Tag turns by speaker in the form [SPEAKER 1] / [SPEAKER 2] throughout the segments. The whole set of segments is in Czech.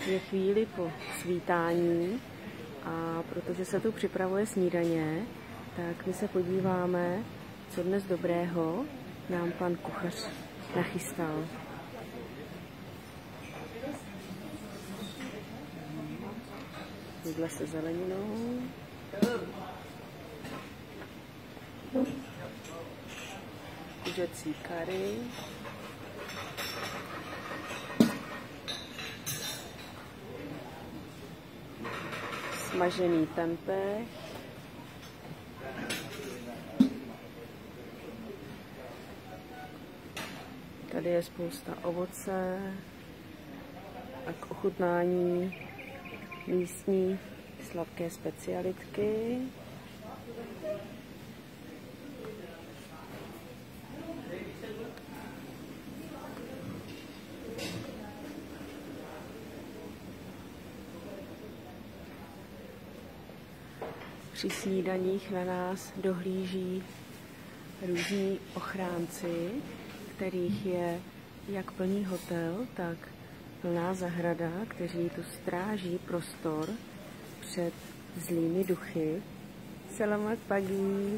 [SPEAKER 1] Je chvíli po svítání a protože se tu připravuje snídaně, tak my se podíváme, co dnes dobrého nám pan kuchař nachystal. Nudle se zeleninou. Kuřecí kary. Smažený tempeh. Tady je spousta ovoce a k ochutnání místní sladké specialitky. Při snídaních na nás dohlíží různí ochránci, kterých je jak plný hotel, tak plná zahrada, kteří tu stráží prostor před zlými duchy. Selamat pagi.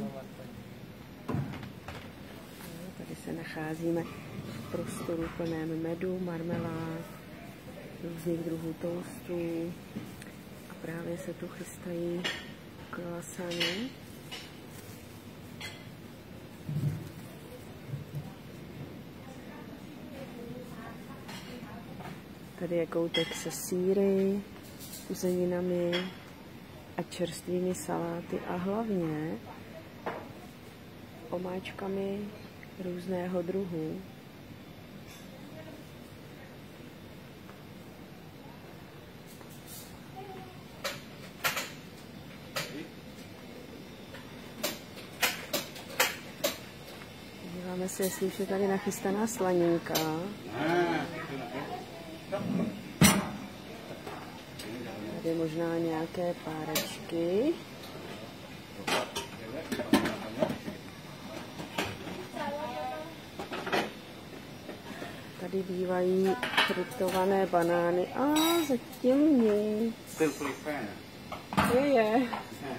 [SPEAKER 1] Tady se nacházíme v prostoru plném medu, marmelád, různých druhů toastů a právě se tu chystají croissany. Tady je koutek se sýry, uzeninami a čerstvými saláty a hlavně omáčkami různého druhu. Díváme se, jestli už je tady nachystaná slaninka. Tady možná nějaké párečky. Tady bývají fritované banány. A zatím nic. Je.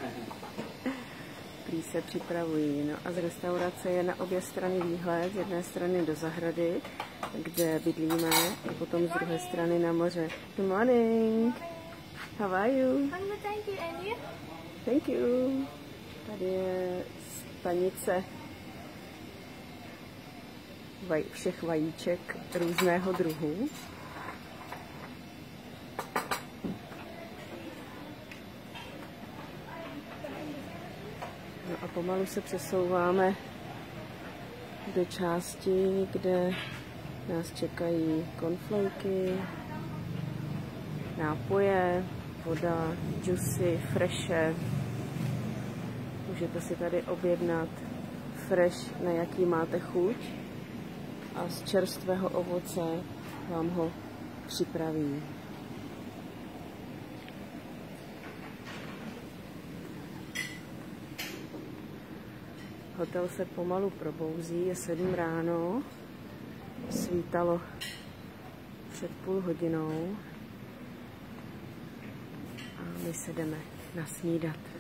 [SPEAKER 1] Prý se připravují. No a z restaurace je na obě strany výhled. Z jedné strany do zahrady, kde bydlíme, a potom z druhé strany na moře. Good morning. How are you?
[SPEAKER 2] Thank you, and you?
[SPEAKER 1] Thank you. Tady je stanice všech vajíček různého druhu. No a pomalu se přesouváme do části, kde nás čekají cornflaky, nápoje, voda, džusy, freše. Můžete si tady objednat fresh, na jaký máte chuť, a z čerstvého ovoce vám ho připraví. Hotel se pomalu probouzí, je 7 ráno, svítalo před půl hodinou a my se jdeme nasnídat.